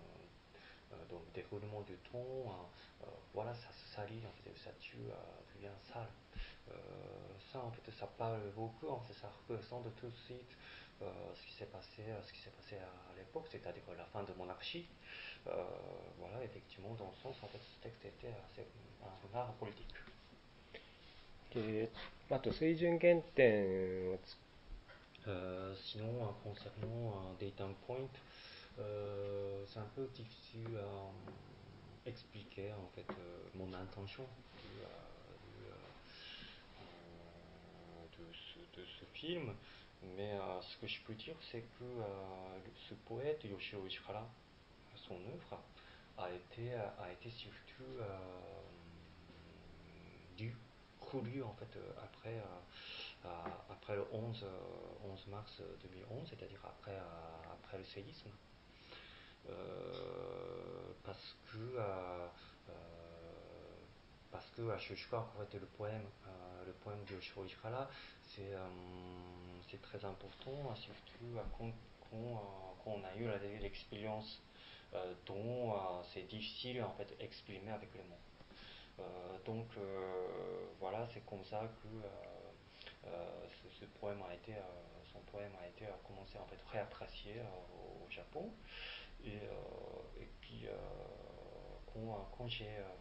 euh, dans le déroulement du temps, euh, euh, voilà, ça se salit, en fait, le statut euh, devient sale. Euh, ça, en fait, ça parle beaucoup, en fait, ça représente tout de suite euh, ce qui s'est passé, ce qui s'est passé à, à l'époque, c'est-à-dire la fin de monarchie. Euh, voilà, effectivement, dans le sens, en fait, ce texte était assez, un regard politique. であと水準原点をつ Euh, sinon, euh, concernant un data point, euh, c'est un peu difficile à euh, expliquer en fait euh, mon intention de, euh, de, euh, de ce, de ce film, mais euh, ce que je peux dire, c'est que euh, ce poète Yoshiro Ishihara, son œuvre a été, a été surtout euh, dû, relu en fait euh, après, euh, euh, après le onze, euh, onze mars deux mille onze, c'est-à-dire après, euh, après le séisme. Euh, parce que euh, euh, parce que je, je crois qu'en fait le poème euh, le poème de Yoshiro Ishihara c'est euh, c'est très important, surtout euh, quand, quand, euh, quand on a eu l'expérience euh, dont euh, c'est difficile en fait exprimer avec les mots. Euh, donc euh, voilà, c'est comme ça que euh, euh, ce, ce poème a été, euh, son poème a été euh, commencé en fait réapprécié euh, au, au Japon. Et, euh, et puis euh, quand, quand j'ai euh,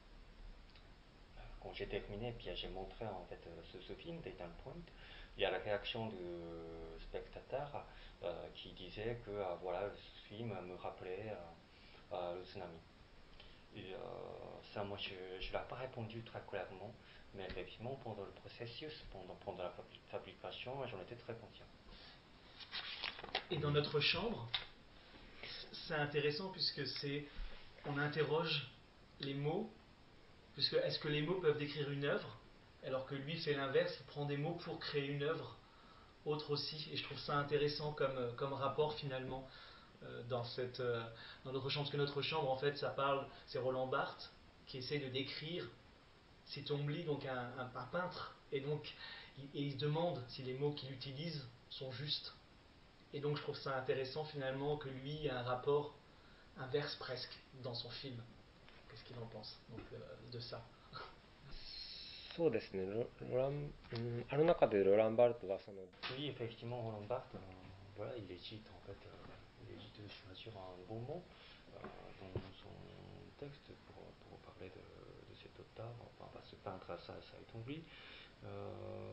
quand j'ai terminé, puis j'ai montré en fait ce, ce film, Dayton Point, il y a la réaction du spectateur euh, qui disait que euh, voilà, ce film me rappelait euh, euh, le tsunami. Et euh, ça, moi, je ne l'ai pas répondu très clairement, mais effectivement, pendant le processus, pendant, pendant la fabrication, j'en étais très conscient. Et dans notre chambre, c'est intéressant puisque c'est, on interroge les mots, puisque est-ce que les mots peuvent décrire une œuvre, alors que lui fait l'inverse, il prend des mots pour créer une œuvre autre aussi, et je trouve ça intéressant comme, comme rapport finalement euh, dans, cette, euh, dans notre chambre, parce que notre chambre en fait ça parle, c'est Roland Barthes qui essaie de décrire Sitombli, donc un, un, un peintre, et donc il, et il se demande si les mots qu'il utilise sont justes. Et donc je trouve ça intéressant finalement que lui ait un rapport inverse presque dans son film. Qu'est-ce qu'il en pense donc, euh, de ça? そうですね、ロロラン、うん、あの中でロラン・バルトはその Oui, effectivement, Roland Barthes, euh, voilà, il est cite en fait. Euh, il hésite de choisir un bon mot euh, dans son texte pour, pour parler de, de cet auteur, enfin, ce peintre à Saï-Tongli. Euh,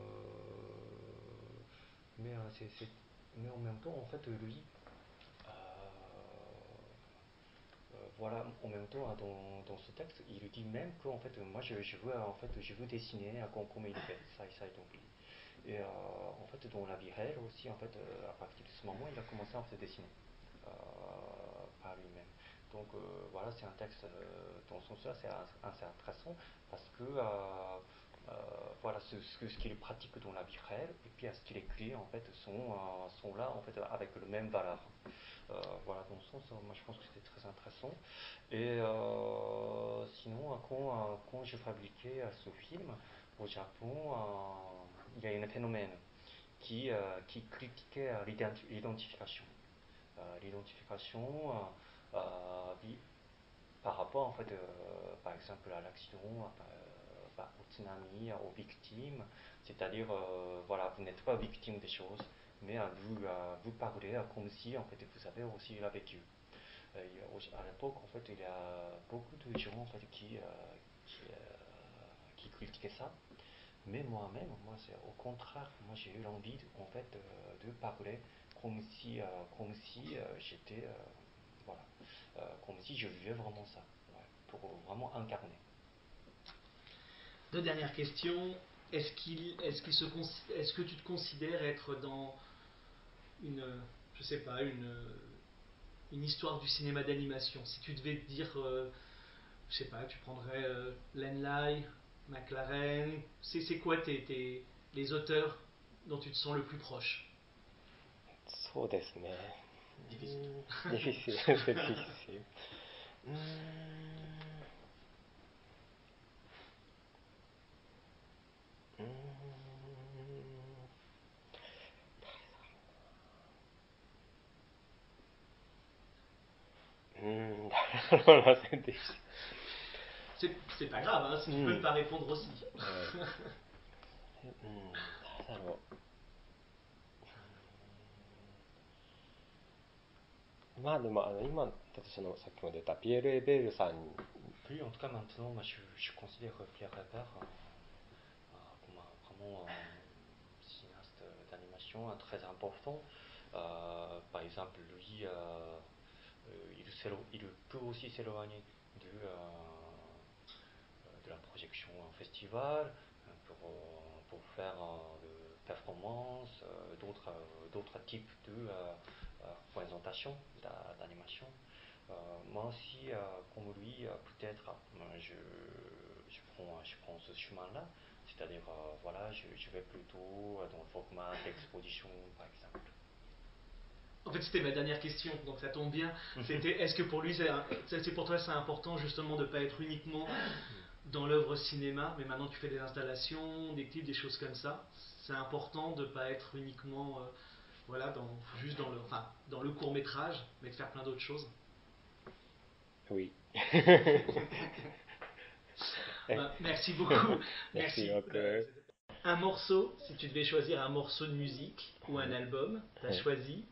mais, euh, c'est, c'est, mais en même temps, en fait, lui, euh, euh, voilà, en même temps, hein, dans, dans ce texte, il dit même que en fait, moi, je, je veux, en fait, je veux dessiner hein, comme, comme il fait, Saï-Tongli. Et euh, en fait, dans la vie réelle aussi, en fait, euh, à partir de ce moment, il a commencé en fait, à dessiner euh, par lui-même. Donc euh, voilà, c'est un texte, euh, dans ce sens-là, c'est assez intéressant parce que euh, euh, voilà, ce, ce, ce qu'il pratique dans la vie réelle et puis ce qu'il écrit, en fait, sont, euh, sont là, en fait, avec le même valeur. Euh, voilà, dans ce sens, moi je pense que c'était très intéressant. Et euh, sinon, quand, quand je fabriquais ce film au Japon, euh, il y a un phénomène qui, euh, qui critiquait l'identification. Euh, l'identification euh, euh, par rapport, en fait, euh, par exemple, à l'accident, euh, bah, au tsunami, aux victimes. C'est-à-dire, euh, voilà, vous n'êtes pas victime des choses, mais euh, vous, euh, vous parlez euh, comme si, en fait, vous avez aussi la vécu. Et, à l'époque, en fait, il y a beaucoup de gens, en fait, qui, euh, qui, euh, qui critiquaient ça. Mais moi-même, moi, c'est au contraire, moi j'ai eu l'envie de, en fait, euh, de parler comme si, euh, comme si euh, j'étais, euh, voilà, euh, comme si je vivais vraiment ça, ouais, pour vraiment incarner. Deux dernières questions. Est-ce qu'il, est-ce qu'il se, est-ce que tu te considères être dans une, je sais pas, une, une histoire du cinéma d'animation? Si tu devais te dire, euh, je sais pas, tu prendrais euh, Len Lai, McLaren. C'est, c'est quoi tes, tes, les auteurs dont tu te sens le plus proche? そうですね。 Difficile. Difficile, c'est difficile. うーんうーんうーん、誰だろうな、全然。 C'est, c'est pas grave, hein, si tu peux ne pas répondre aussi. うん、誰だろう。まあでもあの今だとそのさっきも出たピエール・エベールさん。 Puis en tout cas maintenant, moi, je, je considère Pierre Weber euh, euh, comme un, vraiment un cinéaste d'animation euh, très important. Euh, par exemple, lui, euh, il, il, peut aussi s'éloigner de, euh, de la projection en festival pour, pour faire de performances, d'autres, d'autres types de présentation d'animation. Euh, moi aussi, euh, comme lui, euh, peut-être, euh, je, je, prends, je prends ce chemin-là, c'est-à-dire, euh, voilà, je, je vais plutôt dans le format d'exposition, par exemple. En fait, c'était ma dernière question, donc ça tombe bien. C'était, est-ce que pour lui, c'est, c'est pour toi, c'est important justement de ne pas être uniquement dans l'œuvre cinéma, mais maintenant tu fais des installations, des clips, des choses comme ça. C'est important de ne pas être uniquement, euh, voilà, dans, juste dans le, enfin, dans le court métrage, mais de faire plein d'autres choses. Oui. Ben, merci beaucoup. Merci. Merci. Euh, un morceau, si tu devais choisir un morceau de musique ou un album, tu as choisi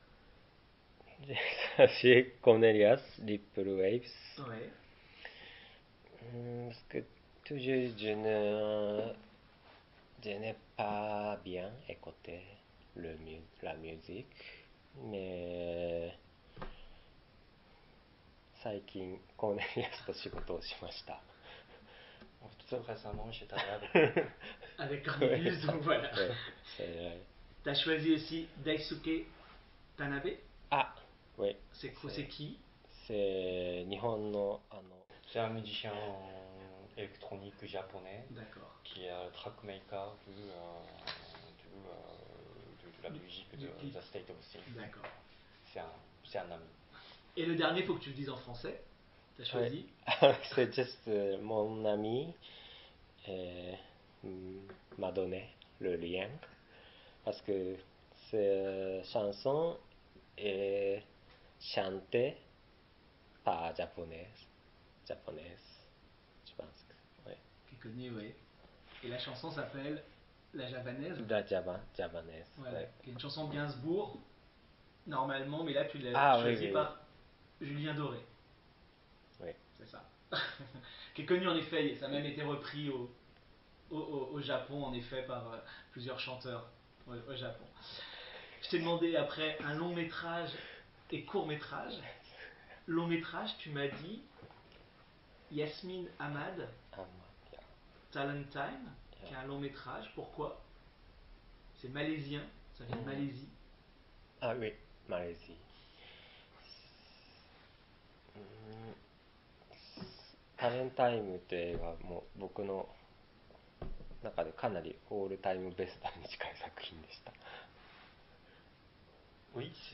Chez Cornelius, Ripple Waves. Ouais. Parce que toujours je ne, je n'ai pas bien écouté le, la musique, mais 最近コーネリアスと仕事をしました。 Tout récemment, j'ai travaillé avec Cornelius, donc voilà. Ouais, tu as choisi aussi Daisuke Tanabe. Ah, oui. C'est, c'est qui? C'est Nihon ano. C'est un musicien électronique japonais. D'accord. Qui est le trackmaker de, euh, de, euh, de, de la musique de du, The State of Things. D'accord. C'est un, c'est un ami. Et le dernier, il faut que tu le dises en français. Tu as choisi ouais. C'est juste euh, mon ami euh, m'a donné le lien. Parce que cette chanson est chantée par japonaise. Japonaise, je pense. Ouais. Qui est connu, oui. Et la chanson s'appelle La Javanaise. La Java, javanaise. Voilà. Ouais. Qui est une chanson de Gainsbourg. normalement, mais là tu l'as Ah, choisi oui, oui, par Julien Doré. Oui. C'est ça. Qui est connu en effet, et ça a même été repris au, au, au- au Japon, en effet, par euh, plusieurs chanteurs au, au Japon. Je t'ai demandé après un long métrage et court métrage. Long métrage, tu m'as dit Yasmine Ahmad, Ah, ma- yeah. Talent Time, qui est un long métrage. Pourquoi? C'est malaisien, ça vient de Mm. Malaisie. Ah oui, Malaisie. Mm, タレンタイムって映画も僕の中でかなりオールタイムベストに近い作品でした。 Oui, c'est-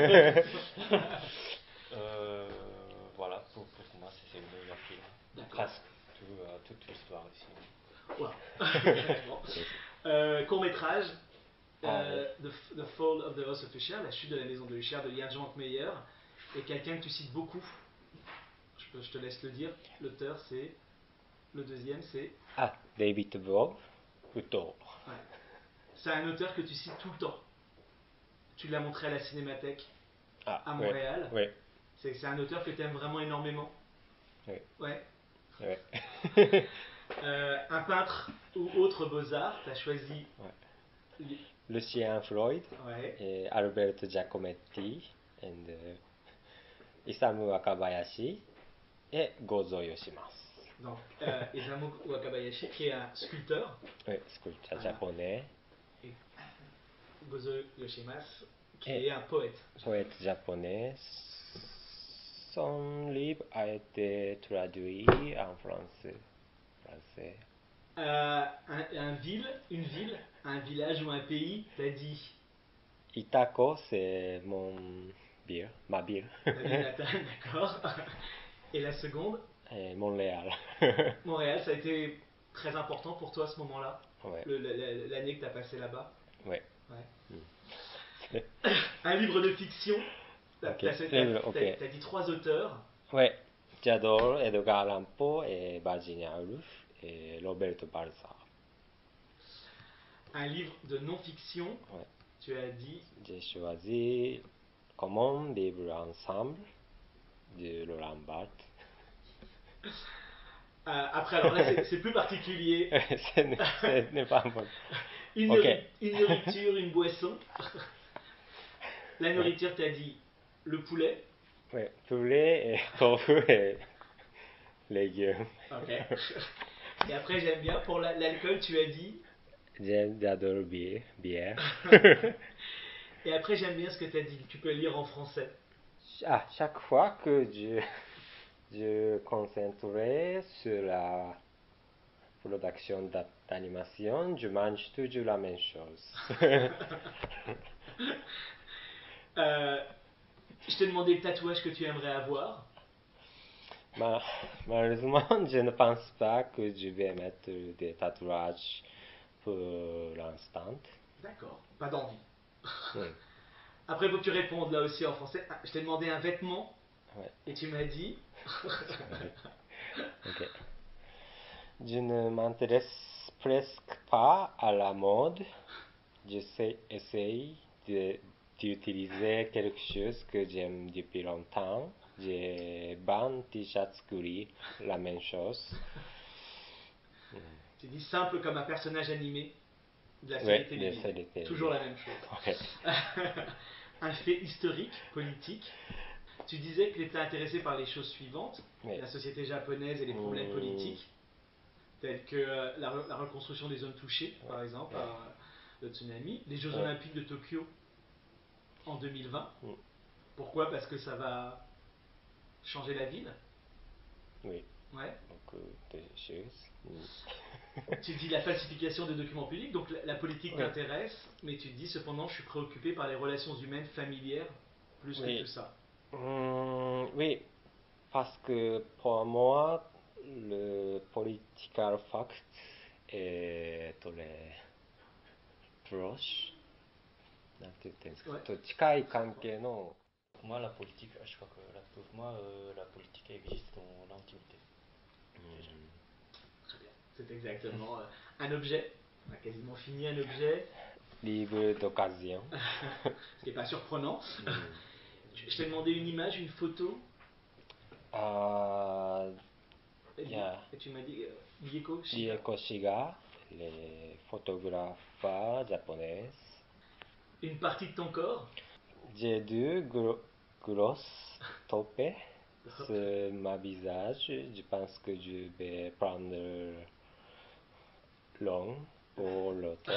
Euh, voilà, pour, pour moi, c'est c'est le meilleur film. D'accord. Presque tout, euh, toute l'histoire ici. Wow. Bon. Euh, court métrage, Ah, the, F- the Fall of the House of Usher, la chute de la maison de Usher de Jan Meyer, et quelqu'un que tu cites beaucoup. Je, peux- je te laisse le dire. L'auteur c'est, le deuxième c'est, あ、デイビッド・ボブ・ウッド。 ouais. C'est un auteur que tu cites tout le temps. Tu l'as montré à la Cinémathèque あ、 à oui, Montréal. oui, C'est, c'est un auteur que tu aimes vraiment énormément. oui, Ouais. oui. Euh, un peintre ou autre beaux-arts, tu as choisi. Ouais. Lucien Freud, Ouais. et Alberto Giacometti, and uh, Isamu Wakabayashi, et Gozo Yoshimasu. Donc, euh, Isamu Wakabayashi, qui est un sculpteur, Oui, sculpteur Ah. japonais, et Gozo Yoshimasu, qui Et- est un poète. poète japonais. Son livre a été traduit en français. français. Euh, un, un ville, une ville, un village ou un pays, t'as dit, Itako, c'est mon ville, ma ville. t'as dit Natal, d'accord. Et la seconde, Et Montréal. Montréal, ça a été très important pour toi à ce moment-là, Ouais, le- le- le- l'année que t'as passée là-bas. ouais. Ouais. C'est- Un livre de fiction, t'as, Ok, t'as- t'as- livre, t'as- ok. t'as dit trois auteurs. Ouais, j'adore Edgar Allan Poe et Virginia Woolf et Roberto Balzar. Un livre de non-fiction, Ouais. tu as dit, J'ai choisi Comment vivre ensemble de Laurent Barthes. euh, après alors là c'est, c'est plus particulier, Ce n'est ce n'est pas bon. une, Ok. nourri- une nourriture, une boisson. La nourriture, t'as dit le poulet. Ouais, poulet et tofu et légumes. Ok. Et après, j'aime bien, pour la- l'alcool, tu as dit. J'aime- J'adore bière. bière. Et après, j'aime bien ce que tu as dit. Tu peux lire en français. Ah, chaque fois que je, je concentrais sur la production d'a- d'animation, je mange toujours la même chose. Euh, je t'ai demandé le tatouage que tu aimerais avoir. Ma- malheureusement, je ne pense pas que je vais mettre des tatouages pour l'instant. D'accord. Pas d'envie. Oui. Après, il faut que tu répondes là aussi en français. Ah, je t'ai demandé un vêtement. Ouais. Et tu m'as dit. Ok. Je ne m'intéresse presque pas à la mode. Je sais, essaye de- d'utiliser quelque chose que j'aime depuis longtemps. J'ai vingt t-shirts gris, la même chose. Tu dis simple comme un personnage animé de la Ouais, série de télévisée. série télévisée. Toujours la même chose. Ouais. Un fait historique, politique. Tu disais que tu étais intéressé par les choses suivantes, Oui. la société japonaise et les problèmes Mmh. politiques, tels que euh, la, re- la reconstruction des zones touchées, par exemple, Ouais. par euh, le tsunami, les Jeux Ouais. Olympiques de Tokyo en deux mille vingt. Mm. Pourquoi? Parce que ça va changer la ville. Oui, Ouais. beaucoup de choses. Tu dis la falsification des documents publics, donc la, la politique Oui. t'intéresse, mais tu te dis cependant je suis préoccupé par les relations humaines familières plus Oui. que tout ça. Hmm, oui, parce que pour moi, le political fact est très proche. なんて言ってんですか、 Ouais. と近い関係の Pour moi, la politique, je crois que la, pour moi, euh, la politique existe dans l'intimité. Très bien. C'est exactement euh, un objet. On a quasiment fini un objet. livre d'occasion. Ce qui n'est pas surprenant. Mm. Je t'ai demandé une image, une photo. Ah, Et, il y a et tu m'as dit euh, Mieko Shiga. Mieko Shiga, les photographes japonais. Une partie de ton corps. J'ai deux gros, grosses topées sur ma visage. Je pense que je vais prendre long pour l'autre.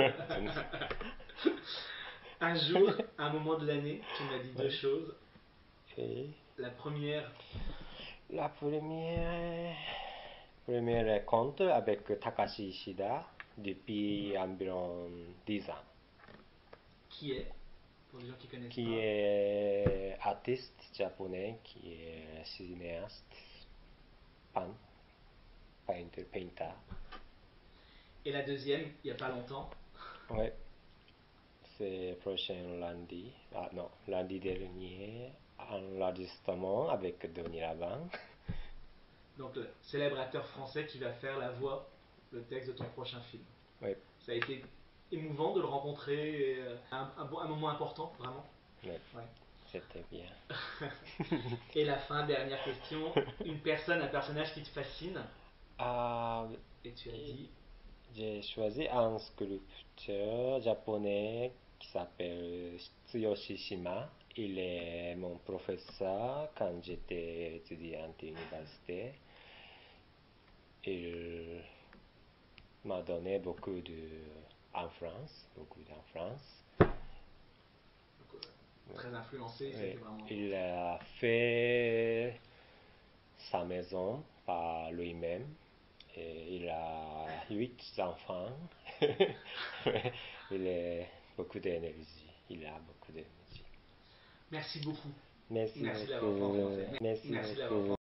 Un jour, un moment de l'année, tu m'as dit deux Ouais. choses. Et La première, la première, première rencontre avec Takashi Ishida depuis environ dix ans, qui est, pour les gens qui connaissent qui pas, est artiste japonais, qui est cinéaste, peint- peintre, painter. et la deuxième, il n'y a pas longtemps, Ouais, c'est prochain lundi. Ah non, lundi dernier, un enregistrement avec Denis Lavant. donc le célèbre acteur français qui va faire la voix, le texte de ton prochain film. Ouais, Ça a été émouvant de le rencontrer, et, euh, un, un, bon- un moment important, vraiment. ouais, Ouais. c'était bien. Et la fin, dernière question, une personne, un personnage qui te fascine, Ah, et tu as dit, j'ai choisi un sculpteur japonais qui s'appelle Tsuyoshi Shima. Il est mon professeur quand j'étais étudiant à l'université. Il m'a donné beaucoup de en France, beaucoup en France. donc, euh, très influencé, ça a Oui, été vraiment... il a fait sa maison par lui-même. Et il a huit enfants. Il a beaucoup d'énergie. Il a beaucoup d'énergie. Merci beaucoup. Merci Merci de l'avoir fait en beaucoup. français. Merci Merci de l'avoir fait en beaucoup.